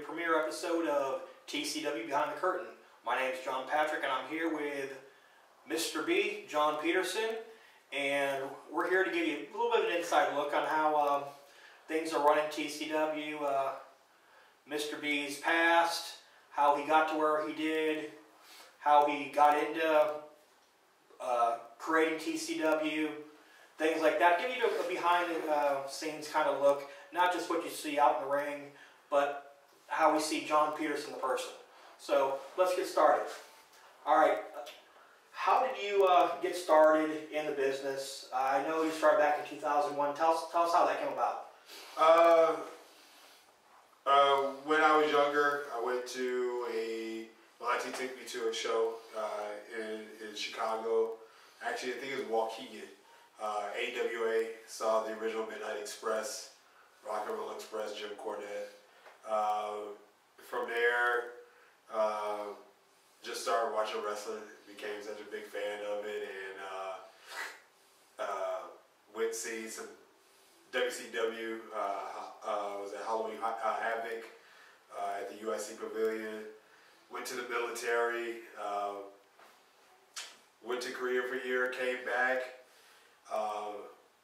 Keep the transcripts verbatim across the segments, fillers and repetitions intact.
premiere episode of T C W Behind the Curtain. My name is John Patrick and I'm here with Mister B, John Peterson, and we're here to give you a little bit of an inside look on how um, things are running T C W, uh, Mister B's past, how he got to where he did, how he got into uh, creating T C W, things like that. Give you a behind the uh, scenes kind of look, not just what you see out in the ring, but how we see John Peterson the person. So let's get started. All right, how did you uh, get started in the business? Uh, I know you started back in two thousand one. Tell us, tell us how that came about. Uh, uh, when I was younger, I went to a, my auntie took me to a show uh, in, in Chicago. Actually, I think it was Waukegan. Uh, A W A, saw the original Midnight Express, Rock and Roll Express, Jim Cornette. Uh, from there, uh, just started watching wrestling, became such a big fan of it, and uh, uh, went to see some W C W, uh, uh, was at Halloween uh, Havoc uh, at the U S C Pavilion, went to the military, uh, went to Korea for a year, came back, uh,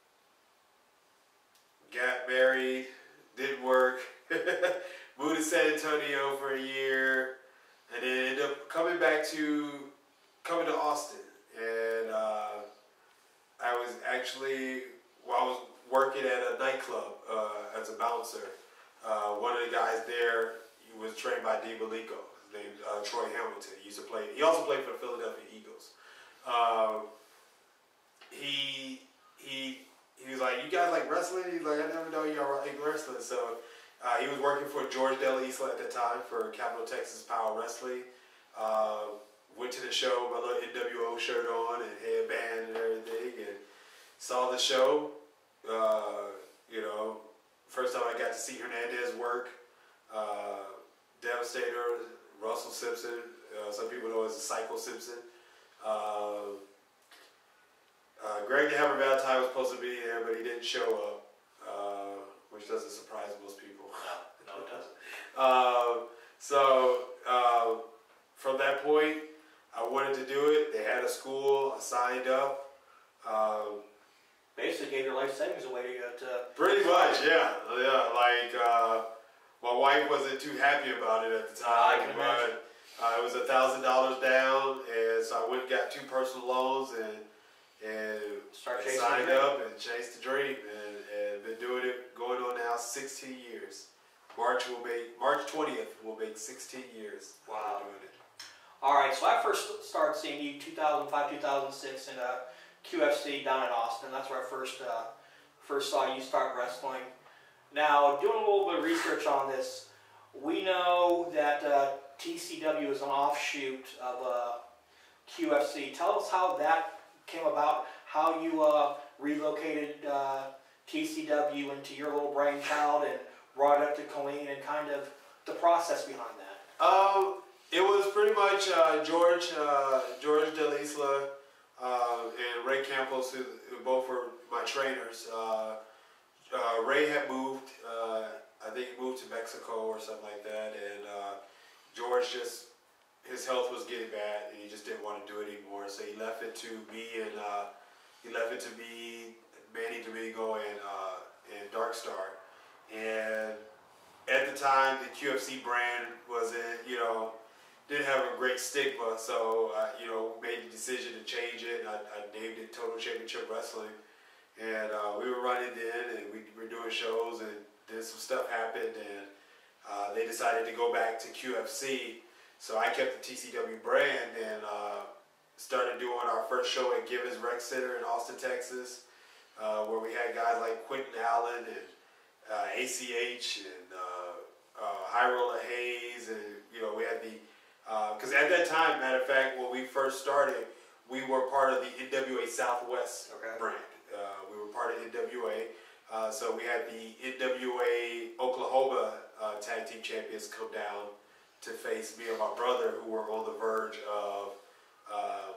got married, didn't work, moved to San Antonio for a year, and then ended up coming back to, coming to Austin. And uh, I was actually, while I was working at a nightclub uh, as a bouncer, uh, one of the guys there was trained by Dean Malenko, named uh, Troy Hamilton. He used to play, he also played for the Philadelphia Eagles. Uh, he, he, he was like, you guys like wrestling? He's like, I never know y'all like wrestling. So uh, he was working for George Della Isla at the time for Capital Texas Power Wrestling. Uh, went to the show, my little N W O shirt on and headband and everything, and saw the show. Uh, you know, first time I got to see Hernandez work. Uh, Devastator, Russell Simpson. Uh, some people know as Psycho Simpson. Uh, uh, Greg the Hammer Valentine was supposed to be there, but he didn't show up, uh, which doesn't surprise most people. No, no, it doesn't. Uh, so uh, from that point, I wanted to do it. They had a school. I signed up. Um, Basically gave your life savings away to get uh, pretty much, yeah, yeah. Like uh, my wife wasn't too happy about it at the time. I can imagine. But, uh, it was a thousand dollars down, and so I went and got two personal loans and and, Start and chasing signed the dream. up and chased the dream, and, and been doing it going on now sixteen years. March will make March twentieth will make sixteen years. Wow. Doing it. All right, so I first started seeing you two thousand five, two thousand six in uh, Q F C down in Austin. That's where I first uh, first saw you start wrestling. Now, doing a little bit of research on this, we know that uh, T C W is an offshoot of uh, Q F C. Tell us how that came about, how you uh, relocated uh, T C W into your little brainchild and brought it up to Colleen, and kind of the process behind that. Um, it was pretty much uh, George uh, George Della Isla uh, and Ray Campos, who, who both were my trainers. Uh, uh, Ray had moved. Uh, I think he moved to Mexico or something like that, and uh, George just, his health was getting bad, and he just didn't want to do it anymore. So he left it to me, and uh, he left it to me, Manny Domingo, and uh, and Dark Star. And at the time, the Q F C brand wasn't, you know, didn't have a great stigma. So uh, you know, made the decision to change it. And I, I named it Total Championship Wrestling, and uh, we were running in, and we were doing shows, and then some stuff happened, and uh, they decided to go back to Q F C. So I kept the T C W brand and uh, started doing our first show at Givens Rec Center in Austin, Texas, uh, where we had guys like Quentin Allen and uh, A C H and uh, uh, High Roller Hayes, and you know, we had the, because uh, at that time, matter of fact, when we first started, we were part of the N W A Southwest Okay. brand. Uh, we were part of N W A. Uh, so we had the N W A Oklahoma uh, Tag Team Champions come down to face me and my brother, who were on the verge of, uh,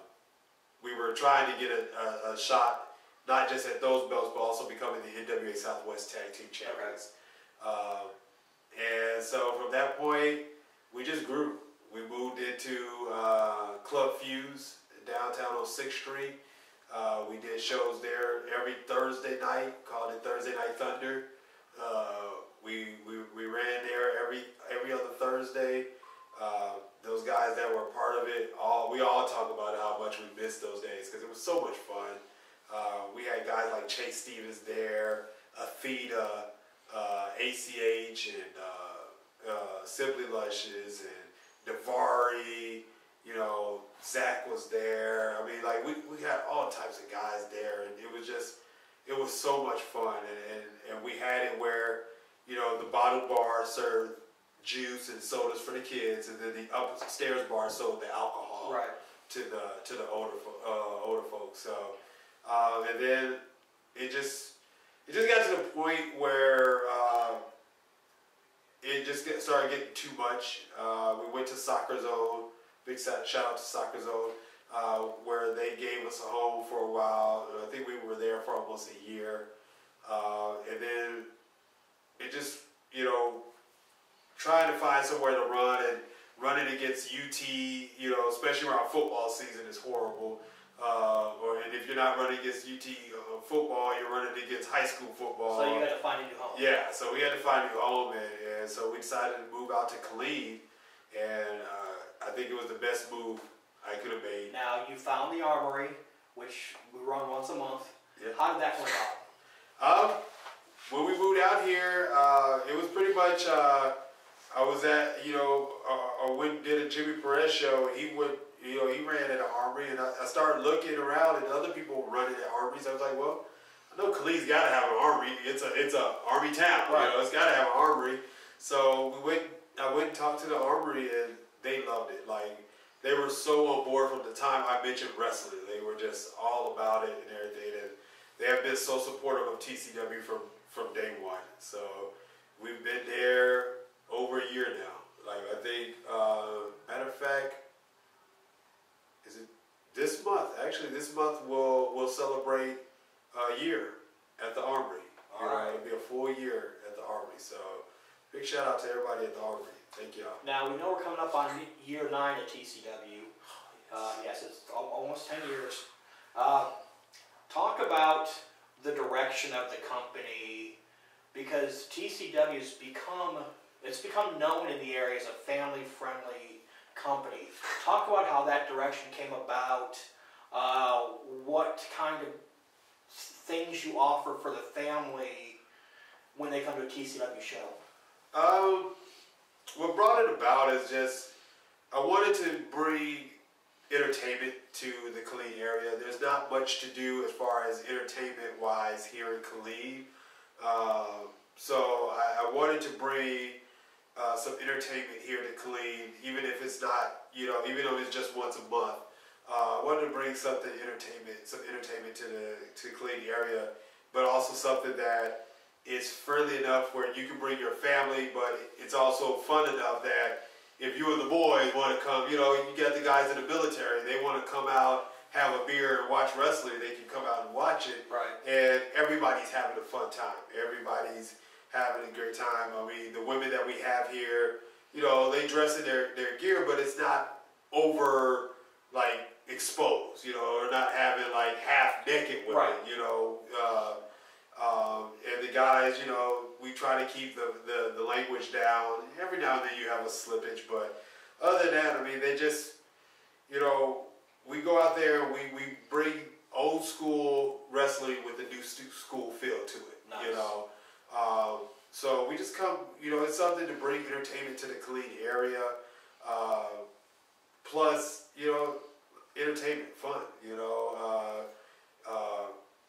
we were trying to get a, a, a shot, not just at those belts, but also becoming the N W A Southwest Tag Team Champions. Okay. Uh, and so from that point, we just grew. We moved into uh, Club Fuse downtown on sixth street. Uh, we did shows there every Thursday night, called it Thursday Night Thunder. Uh, we, we we ran there every every other Thursday. Uh, those guys that were part of it, all we all talk about how much we missed those days because it was so much fun. Uh, we had guys like Chase Stevens there, Athena, uh, A C H, and uh, uh, Simply Lushes, and Davari. You know, Zach was there. I mean, like, we, we had all types of guys there, and it was just, it was so much fun. And, and, and we had it where, you know, the bottle bar served juice and sodas for the kids, and then the upstairs bar sold the alcohol right. to the to the older uh, older folks. So, um, and then it just it just got to the point where uh, it just get, started getting too much. Uh, we went to Soccer Zone. Big shout out to Soccer Zone, uh, where they gave us a home for a while. I think we were there for almost a year. Uh, and then it just, you know, trying to find somewhere to run, and running against U T, you know, especially around football season is horrible. Uh, or and if you're not running against U T uh, football, you're running against high school football. So you had to find a new home. Yeah, so we had to find a new home, and, and so we decided to move out to Khalid, and uh, I think it was the best move I could have made. Now, you found the Armory, which we run once a month. Yeah. How did that come about? Um, when we moved out here, uh, it was pretty much, uh, I was at, you know, uh, I went and did a Jimmy Perez show, and he would, you know, he ran at an Armory, and I, I started looking around, and other people were running at Armories. I was like, well, I know Khalid's got to have an Armory. It's a, it's a Army town, right. You know, it's got to have an Armory. So we went, I went and talked to the Armory, and they loved it. Like, they were so on board from the time I mentioned wrestling. They were just all about it and everything. And they have been so supportive of T C W from, from day one. So we've been there over a year now. Like, I think, uh, matter of fact, is it this month? Actually, this month we'll, we'll celebrate a year at the Armory. You know, it'll be a full year at the Armory. So big shout out to everybody at the Armory. Thank y'all. Now, we know we're coming up on year nine at T C W. Uh, yes, it's al almost ten years. Uh, talk about the direction of the company, because T C W has become, it's become known in the area as a family-friendly company. Talk about how that direction came about, uh, what kind of things you offer for the family when they come to a T C W show. Um, what brought it about is just, I wanted to bring entertainment to the Khalid area. There's not much to do as far as entertainment-wise here in Khalid. Um, so I, I wanted to bring uh, some entertainment here to Khalid, even if it's not, you know, even though it's just once a month. Uh, I wanted to bring something entertainment, some entertainment to the to the Khalid area, but also something that is friendly enough where you can bring your family, but it's also fun enough that if you and the boys want to come, you know, you get the guys in the military, they want to come out, have a beer, and watch wrestling, they can come out and watch it. Right. And everybody's having a fun time. Everybody's having a great time. I mean, the women that we have here, you know, they dress in their, their gear, but it's not over, like, exposed, you know, or not having, like, half-naked women, right. you know. Uh, um, and the guys, you know, we try to keep the, the, the language down. Every now and then you have a slippage, but other than that, I mean, they just, you know, we go out there and we, we bring old school wrestling with the new school feel to it, nice. You know. Um, so we just come, you know, it's something to bring entertainment to the Khalid area. Uh, plus, you know, entertainment, fun, you know. Uh, uh,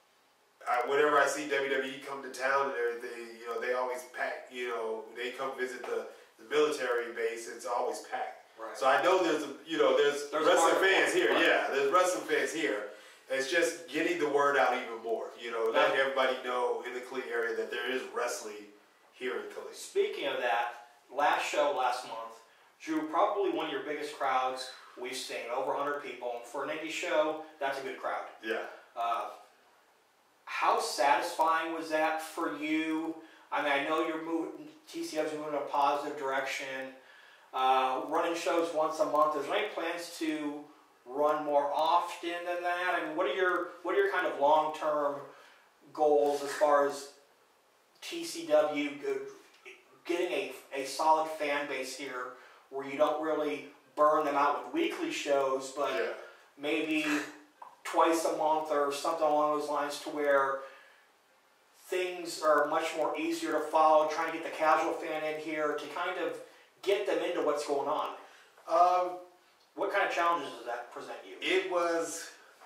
I, whenever I see W W E come to town and everything, you know, they always pack, you know, they come visit the, the military base, it's always packed. Right. So I know there's, a, you know, there's, there's wrestling fans here, right. yeah, there's wrestling fans here. It's just getting the word out even more, you know, letting everybody know in the Khalid area that there is wrestling here in Khalid. Speaking of that, last show last month drew probably one of your biggest crowds we've seen, over one hundred people. And for an indie show, that's a good crowd. Yeah. Uh, how satisfying was that for you? I mean, I know you're moving, T C W's moving in a positive direction. Uh, running shows once a month. Is there any plans to run more often than that? I mean, what are your what are your kind of long-term goals as far as T C W getting a, a solid fan base here where you don't really burn them out with weekly shows, but Yeah. maybe twice a month or something along those lines to where things are much more easier to follow, trying to get the casual fan in here to kind of get them into what's going on? Um, What kind of challenges does that present you? it was,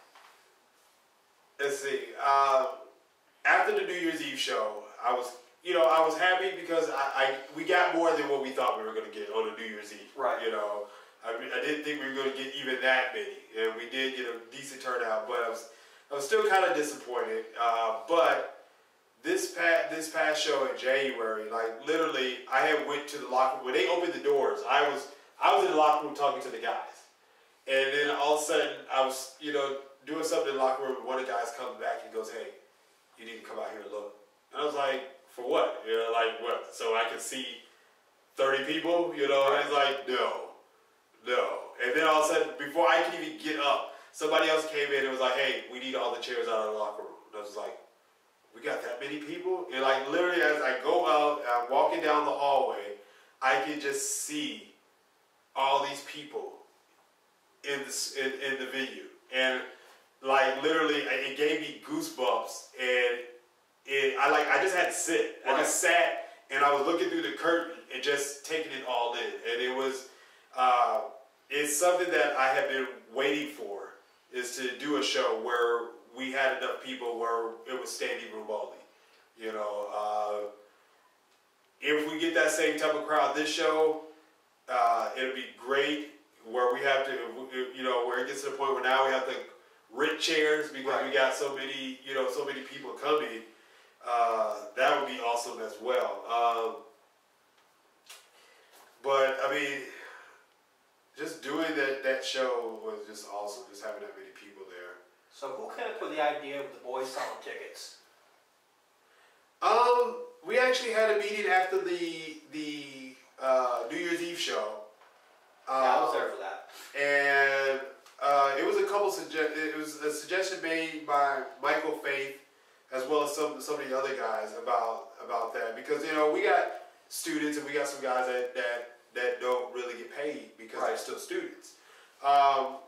let's see, uh, after the New Year's Eve show, I was, you know, I was happy because I, I we got more than what we thought we were going to get on the New Year's Eve. Right. You know, I, I didn't think we were going to get even that many, and we did get a decent turnout, but I was, I was still kind of disappointed. Uh, but this past this past show in January, like literally, I had went to the locker room when they opened the doors. I was I was in the locker room talking to the guys, and then all of a sudden I was, you know, doing something in the locker room. And one of the guys comes back and goes, "Hey, you need to come out here and look." And I was like, "For what? You know, like what? So I can see thirty people? You know?" And it's like, "No, no." And then all of a sudden, before I could even get up, somebody else came in and was like, "Hey, we need all the chairs out of the locker room." And I was like, "We got that many people?" And like literally, as I go out, I'm walking down the hallway, I could just see all these people in the in, in the venue, and like literally, it gave me goosebumps, and it I like I just had to sit. I just sat, and I was looking through the curtain and just taking it all in, and it was uh, it's something that I have been waiting for, is to do a show where we had enough people where it was standing room only. You know, uh, if we get that same type of crowd this show, uh, it'll be great. Where we have to, you know, where it gets to the point where now we have to rent chairs because right. we got so many, you know, so many people coming. Uh, that would be awesome as well. Um, but I mean, just doing that that show was just awesome. Just having that many people there. So who came up with the idea of the boys selling tickets? Um, we actually had a meeting after the the uh, New Year's Eve show. Um, Yeah, I was there for that. And uh, it was a couple suggest. It was a suggestion made by Michael Faith, as well as some some of the other guys about about that, because you know we got students and we got some guys that that, that don't really get paid because right. they're still students. Um,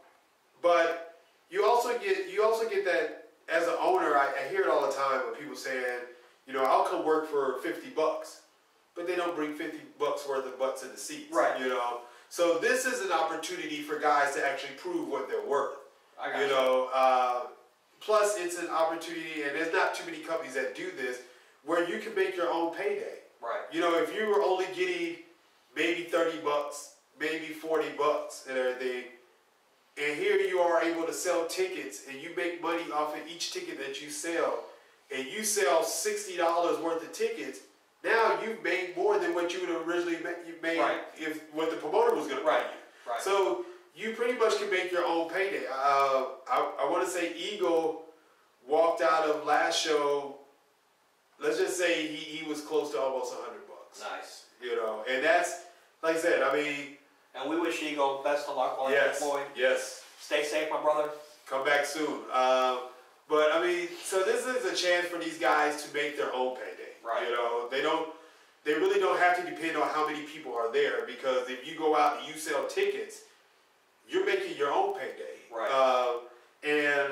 but you also get you also get that as an owner. I, I hear it all the time when people saying, you know, I'll come work for fifty bucks, but they don't bring fifty bucks worth of butts in the seats. Right. You know. So this is an opportunity for guys to actually prove what they're worth. I got you you. know. Uh, plus, it's an opportunity, and there's not too many companies that do this, where you can make your own payday. Right. You know, if you were only getting maybe thirty bucks, maybe forty bucks, and everything, and here you are able to sell tickets, and you make money off of each ticket that you sell, and you sell sixty dollars worth of tickets. Now you've made more than what you would have originally made right. if what the promoter was going to pay right. you. Right. So you pretty much can make your own payday. Uh, I, I want to say Eagle walked out of last show. Let's just say he, he was close to almost a hundred bucks. Nice. You know, and that's like I said. I mean, and we wish Eagle best of luck while yes, you're employed. yes. Stay safe, my brother. Come back soon. Uh, but I mean, so this is a chance for these guys to make their own payday. Right. You know, they don't, they really don't have to depend on how many people are there, because if you go out and you sell tickets, you're making your own payday. Right. Uh, and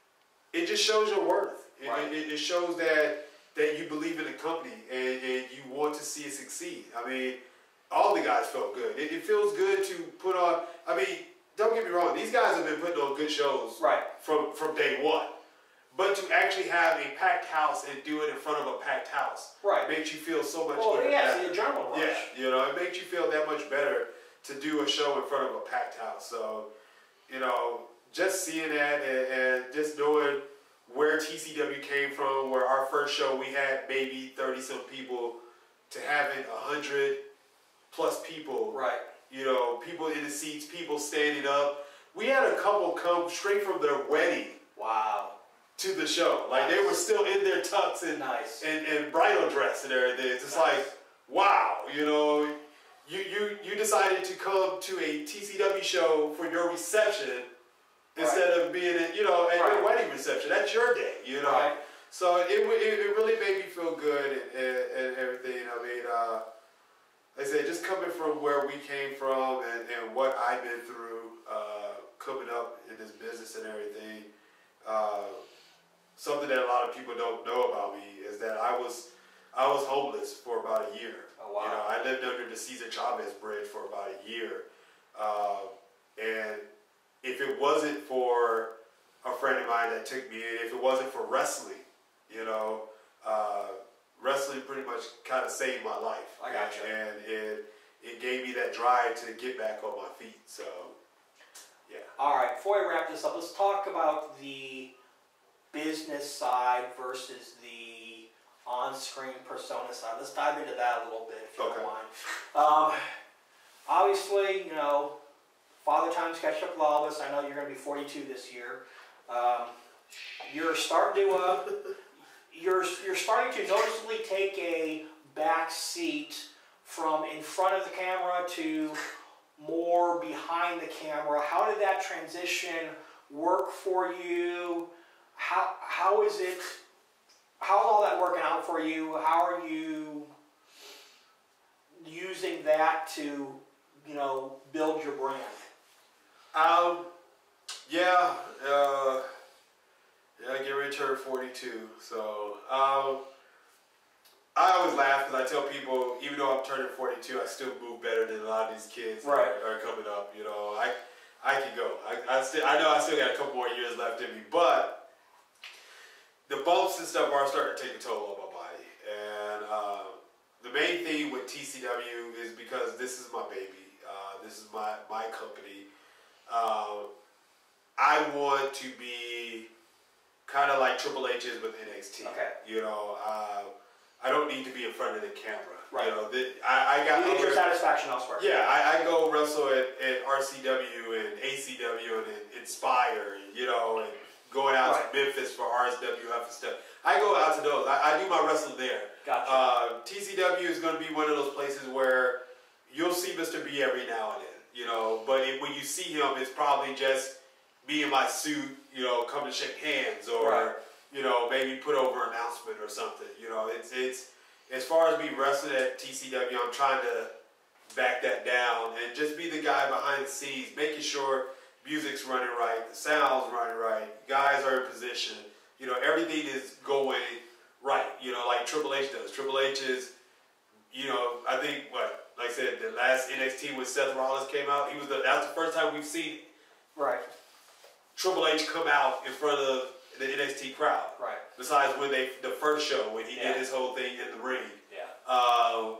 it just shows your worth. It, right. it, it shows that that you believe in the company and, and you want to see it succeed. I mean, all the guys felt good. It, it feels good to put on. I mean, don't get me wrong. These guys have been putting on good shows right. from from day one. But to actually have a packed house and do it in front of a packed house, right. makes you feel so much well, better. Yeah, it's the adrenaline rush. Yeah, you know, it makes you feel that much better to do a show in front of a packed house. So, you know, just seeing that and, and just knowing where T C W came from, where our first show we had maybe thirty some people, to having a hundred plus people. Right. You know, people in the seats, people standing up. We had a couple come straight from their wedding. Wow. to the show. Like nice. They were still in their tux and nice. and, and bridal dress and everything. It's just nice. Like, wow, you know, you, you, you decided to come to a T C W show for your reception right. instead of being, at, you know, at right. your wedding reception. That's your day, you know. Right. So it, it, it really made me feel good and, and, and everything. I mean, uh, like I said, just coming from where we came from and, and what I've been through, uh, coming up in this business and everything, uh, something that a lot of people don't know about me is that I was I was homeless for about a year. Oh, wow. You know, I lived under the Cesar Chavez Bridge for about a year, uh, and if it wasn't for a friend of mine that took me in, if it wasn't for wrestling, you know, uh, wrestling pretty much kind of saved my life. I got you. And it it gave me that drive to get back on my feet. So, yeah. All right. Before I wrap this up, let's talk about the business side versus the on-screen persona side. Let's dive into that a little bit, if you okay. don't mind. Um, obviously, you know, Father Time's catch up with all of us. I know you're going to be forty-two this year. Um, you're starting to uh, you're you're starting to noticeably take a back seat from in front of the camera to more behind the camera. How did that transition work for you? How how is it? How's all that working out for you? How are you using that to, you know, build your brand? Um, yeah, uh, yeah, I get ready to turn forty-two. So, um, I always laugh because I tell people, even though I'm turning forty-two, I still move better than a lot of these kids right. that are, are coming up. You know, I I can go. I I, still, I know I still got a couple more years left in me, but the bumps and stuff are starting to take a toll on my body. And uh, the main thing with T C W is because this is my baby. Uh, this is my, my company. Uh, I want to be kind of like Triple H is with N X T. Okay. You know, uh, I don't need to be in front of the camera. Right. You know, the, I, I got you get your satisfaction elsewhere. Yeah, I, I go wrestle at, at R C W and A C W and at Inspire, you know, and going out right. to Memphis for R S W F and stuff. I go out to those. I, I do my wrestling there. Gotcha. Uh, T C W is going to be one of those places where you'll see Mister B every now and then, you know. But it, when you see him, it's probably just me in my suit, you know, come to shake hands or, right. you know, maybe put over an announcement or something. You know, it's it's as far as me wrestling at T C W, I'm trying to back that down and just be the guy behind the scenes, making sure music's running right, the sound's running right, guys are in position, you know, everything is going right, you know, like Triple H does. Triple H is, you know, I think, what, like I said, the last N X T when Seth Rollins came out, he was the, that's the first time we've seen right. Triple H come out in front of the N X T crowd. Right. Besides when they, the first show, when he yeah. did his whole thing in the ring. Yeah. Uh,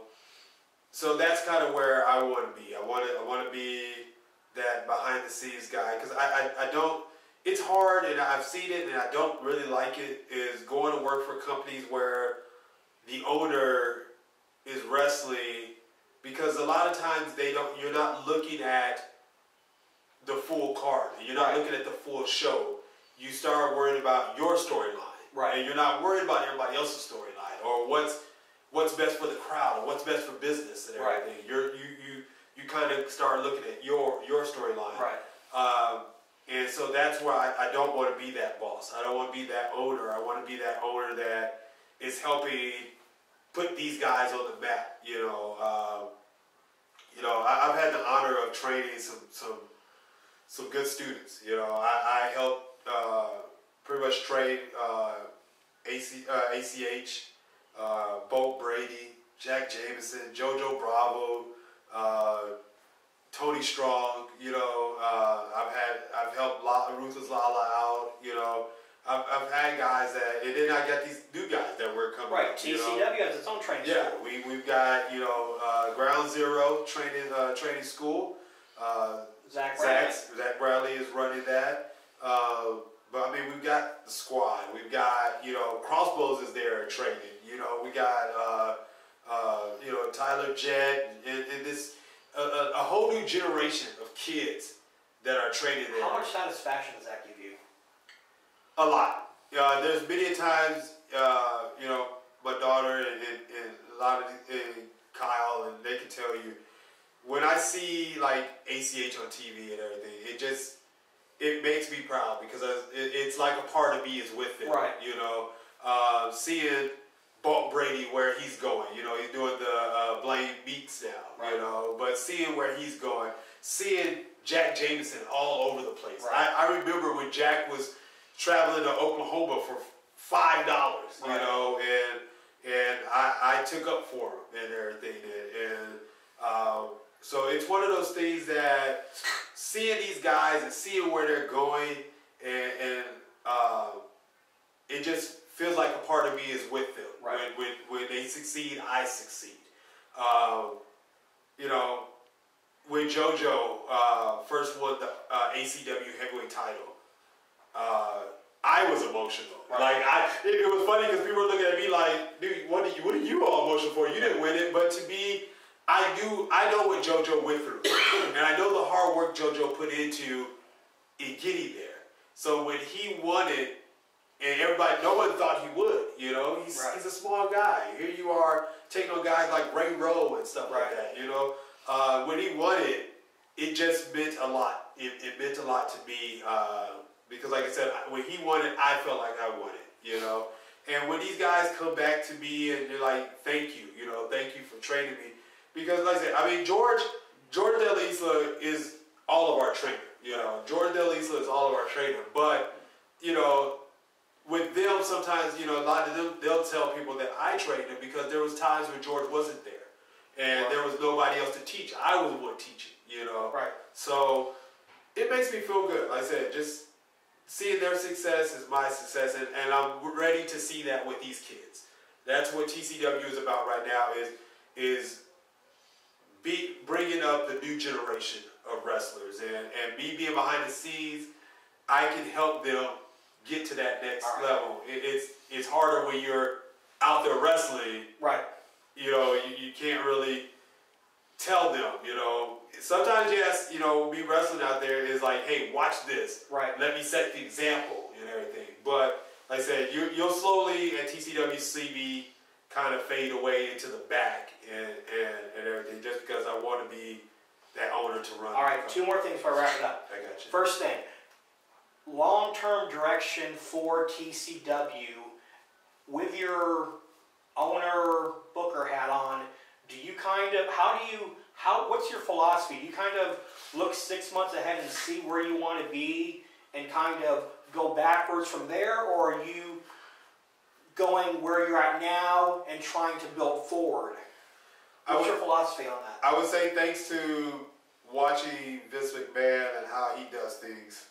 so that's kind of where I want to be. I want to, I want to be that behind the scenes guy, because I, I, I don't, it's hard and I've seen it and I don't really like it, is going to work for companies where the owner is wrestling, because a lot of times they don't, you're not looking at the full card, you're not right. looking at the full show. You start worrying about your storyline, right? And you're not worried about everybody else's storyline or what's what's best for the crowd or what's best for business and everything. Right. You're you you you kind of start looking at your your storyline, right? Um, and so that's where I, I don't want to be that boss. I don't want to be that owner. I want to be that owner that is helping put these guys on the map. You know, um, you know, I, I've had the honor of training some some some good students. You know, I, I helped uh, pretty much train uh, A C, uh, A C H, uh, Bo Brady, Jack Jameson, JoJo Bravo, uh, Tony Strong. You know, uh, I've had I've helped La, Ruthless Lala out. You know, I've, I've had guys that, and then I got these new guys that were coming. Right, up, T C W you know? has its own training yeah, school. we we've got, you know, uh, Ground Zero training uh, training school. Uh, Zach Bradley. Zach, Zach Bradley is running that. Uh, but I mean, we've got the squad. We've got, you know, Crossbows is there training. You know, we got uh, uh, you know, Tyler Jett and, and this a, a, a whole new generation of kids that are training there. How much satisfaction does that give you? A lot. uh, there's many times, uh, you know, my daughter and, and, and a lot of and Kyle, and they can tell you, when I see like A C H on T V and everything, it just, it makes me proud because it, it's like a part of me is with it. Right. You know, uh, seeing Bob Brady where he's going. You know, he's doing the uh, Blaine Meeks now. Right. You know, but seeing where he's going, seeing Jack Jameson all over the place. Right. I, I remember when Jack was traveling to Oklahoma for five dollars. Right. You know, and and I, I took up for him and everything, and. and um, So it's one of those things that seeing these guys and seeing where they're going, and, and uh, it just feels like a part of me is with them. Right. When, when, when they succeed, I succeed. Um, you know, when JoJo uh, first won the uh, A C W heavyweight title, uh, I was emotional. Right. Like I, it, it was funny because people were looking at me like, "Dude, what are you? What are you all emotional for? You didn't win it." But to me, I do. I know what JoJo went through, and I know the hard work JoJo put into in getting there. So when he won it, and everybody, no one thought he would. You know, he's right. he's a small guy. Here you are taking on guys like Ray Rowe and stuff right. like that. You know, uh, when he won it, it just meant a lot. It, it meant a lot to me uh, because, like I said, when he won it, I felt like I won it. You know, and when these guys come back to me and they're like, "Thank you," you know, "Thank you for training me." Because, like I said, I mean, George, George Del Isla is all of our trainer. You know, George Del Isla is all of our trainer. But, you know, with them, sometimes, you know, a lot of them, they'll tell people that I trained them because there was times when George wasn't there. And right. there was nobody else to teach. I was the one teaching, you know. Right. So, it makes me feel good. Like I said, just seeing their success is my success. And, and I'm ready to see that with these kids. That's what T C W is about right now is, is Be bringing up the new generation of wrestlers, and, and me being behind the scenes, I can help them get to that next right. level. It, it's it's harder when you're out there wrestling. Right. You know, you, you can't really tell them, you know. Sometimes, yes, you know, me wrestling out there is like, hey, watch this. Right. Let me set the example and everything. But, like I said, you, you'll slowly at T C W see me kind of fade away into the back and, and, and everything just because I want to be that owner to run. All right, two more things before I wrap it up. I got you. First thing, long-term direction for T C W with your owner booker hat on. Do you kind of, how do you, how, what's your philosophy? Do you kind of look six months ahead and see where you want to be and kind of go backwards from there, or are you going where you're at now and trying to build forward? What's would, your philosophy on that? I would say thanks to watching Vince McMahon and how he does things,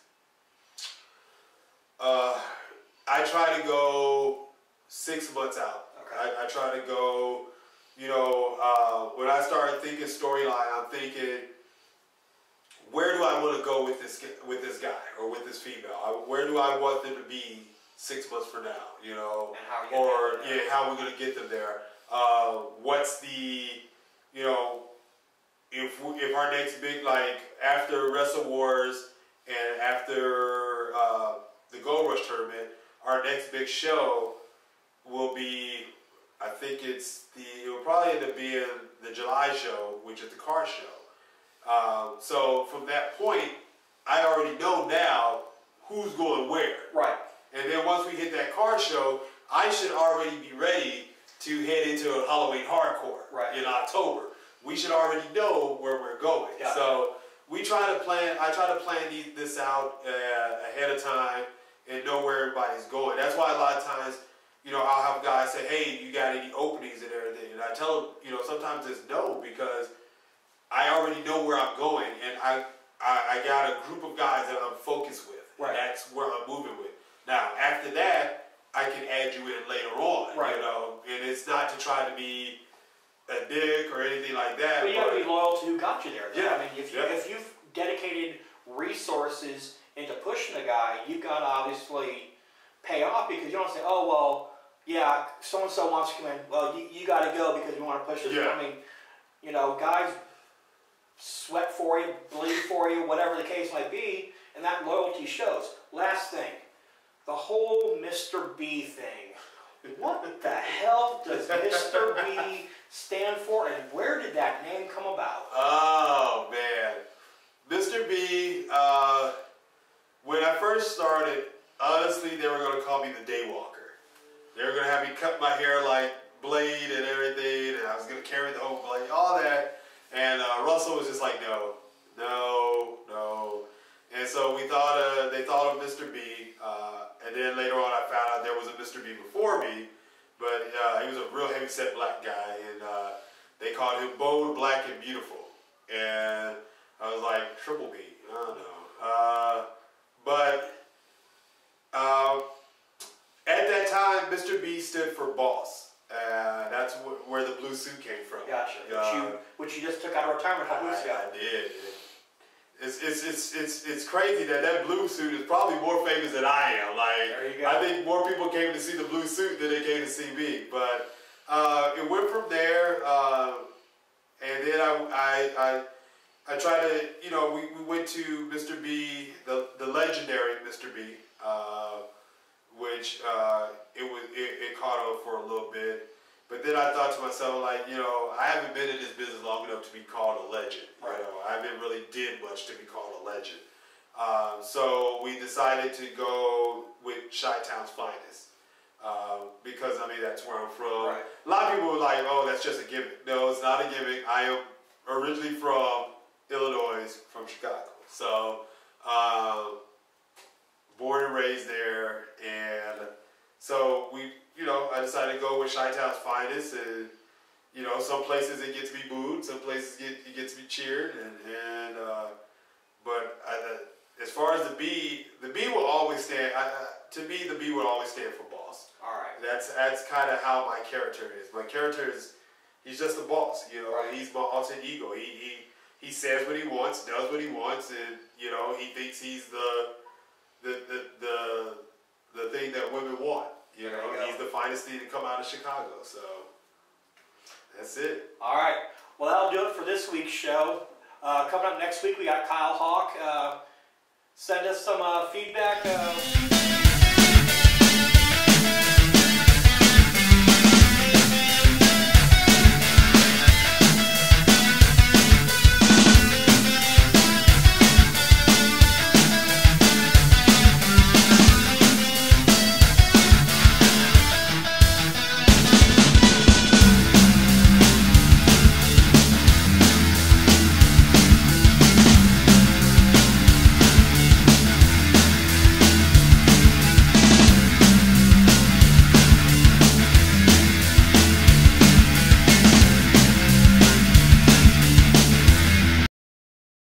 uh, I try to go six months out. Okay. I, I try to go, you know, uh, when I start thinking storyline, I'm thinking, where do I want to go with this with this guy or with this female? I, where do I want them to be six months from now, you know, and how or yeah, how we're gonna get them there. Uh, what's the, you know, if we, if our next big, like after Wrestle Wars and after uh, the Gold Rush tournament, our next big show will be, I think it's the, it will probably end up being the July show, which is the car show. Um, so from that point, I already know now who's going where. Right. And then once we hit that car show, I should already be ready to head into a Halloween hardcore right. in October. We should already know where we're going. Got so it. we try to plan. I try to plan this out uh, ahead of time and know where everybody's going. That's why a lot of times, you know, I'll have guys say, "Hey, you got any openings and everything?" And I tell them, you know, sometimes it's no because I already know where I'm going, and I I, I got a group of guys that I'm focused with. Right. And that's where I'm moving with. Now, after that, I can add you in later on, right. you know, and it's not to try to be a dick or anything like that. But you got to be loyal to who got you there. Though. Yeah. I mean, if, you, yeah. if you've dedicated resources into pushing a guy, you've got to obviously pay off because you don't say, oh, well, yeah, so-and-so wants to come in. Well, you, you got to go because you want to push this. Yeah. I mean, you know, guys sweat for you, bleed for you, whatever the case might be, and that loyalty shows. Last thing. the whole Mister B thing. What the hell does Mister B stand for, and where did that name come about? Oh, man. Mister B, uh, when I first started, honestly, they were going to call me the Daywalker. They were going to have me cut my hair like Blade and everything, and I was going to carry the whole Blade, all that. And uh, Russell was just like, no, no, no. And so we thought, uh, they thought of Mister B, uh, and then later on I found out there was a Mister B before me, but uh, he was a real heavy-set black guy, and uh, they called him Bold, Black, and Beautiful. And I was like, Triple B, I don't know. Uh, but uh, at that time, Mister B stood for boss. Uh, that's wh where the blue suit came from. Gotcha. Uh, which, you, which you just took out of retirement a couple weeks ago. I did. It's, it's, it's, it's, it's crazy that that blue suit is probably more famous than I am. Like, there you go. I think more people came to see the blue suit than they came to see me. But uh, it went from there, uh, and then I, I, I, I tried to, you know, we, we went to Mister B, the, the legendary Mister B, uh, which uh, it, was, it, it caught up for a little bit. But then I thought to myself, like, you know, I haven't been in this business long enough to be called a legend. Right. You know, I haven't really did much to be called a legend. Um, so we decided to go with Chi-Town's finest. Uh, because, I mean, that's where I'm from. Right. A lot of people were like, oh, that's just a gimmick. No, it's not a gimmick. I am originally from Illinois, from Chicago. So, um, born and raised there. And so we... You know, I decided to go with Chi-Town's finest, and you know, some places it gets to be booed, some places get it gets to be cheered, and and uh, but I, uh, as far as the B, the B will always stand. I, uh, to me, the B will always stand for boss. All right. That's that's kind of how my character is. My character is he's just a boss. You know, right. He's my alter ego. He he he says what he wants, does what he wants, and you know, he thinks he's the the the the, the thing that women want. You know, you he's the finest thing to come out of Chicago, so that's it. All right. Well, that'll do it for this week's show. Uh, coming up next week, we got Kyle Hawk. Uh, send us some uh, feedback. Uh